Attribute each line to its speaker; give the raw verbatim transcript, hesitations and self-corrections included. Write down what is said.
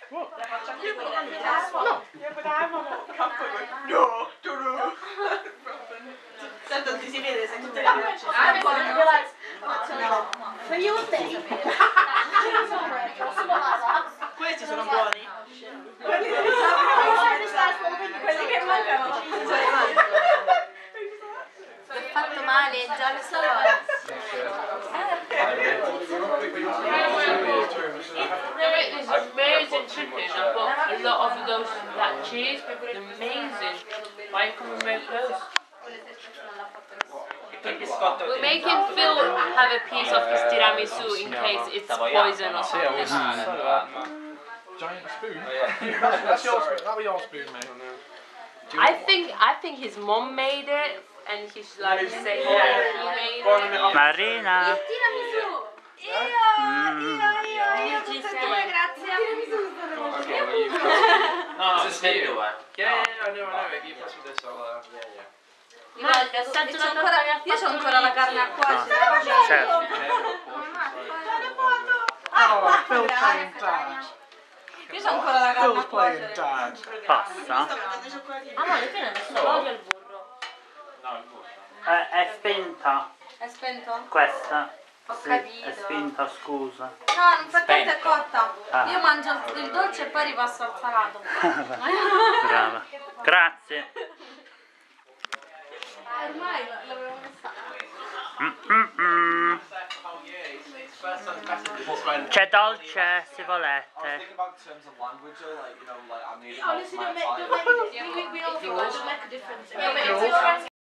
Speaker 1: What?
Speaker 2: No.
Speaker 3: Yeah, but I'm on a campo e no, no, no. Tanto ti si vede se tutte le voci.
Speaker 2: Ah, buono.
Speaker 3: No.
Speaker 2: Ma io te.
Speaker 3: Questi sono buoni. Quelli che mancano.
Speaker 2: L'ho fatto male, già lo so.
Speaker 4: They make this amazing chicken. I bought a lot of those, that cheese. Amazing. Why come and make those? We're making Phil have a piece of his tiramisu in case it's poison or something.
Speaker 1: Giant spoon? That's your spoon. That'll be your spoon, mate.
Speaker 4: I think I think his mom made it, and he's like saying that he made it.
Speaker 5: Marina!
Speaker 2: Tiramisù! Io! Io, io, io, tutte e due, grazie.
Speaker 1: No,
Speaker 6: This is for you.
Speaker 1: Yeah, yeah, yeah, I know, I know. If you pass me this, I'll. Uh, yeah, yeah.
Speaker 2: Io c'ho ancora, io c'ho ancora la carne a cuocere.
Speaker 5: Certo.
Speaker 1: Oh, Phil playing dad.
Speaker 2: Io c'ho ancora la carne a
Speaker 1: Phil's playing
Speaker 2: cuocere.
Speaker 1: dad.
Speaker 5: Passa?
Speaker 4: Ah, ma alla fine non voglio il burro.
Speaker 1: No, il burro.
Speaker 5: È, è spenta.
Speaker 2: È spento?
Speaker 5: Questa.
Speaker 2: Ho
Speaker 5: Sì,
Speaker 2: capito.
Speaker 5: è spenta, scusa.
Speaker 2: No, non fa tanto, è cotta.
Speaker 5: Ah.
Speaker 2: Io mangio il, il dolce e poi ripasso al salato.
Speaker 5: Brava. Grazie.
Speaker 2: Ormai l'avevo messa.
Speaker 5: Mm -mm -mm. C'è dolce se volete.
Speaker 3: Honestly, don't make, don't make, we, we all think that don't make a difference.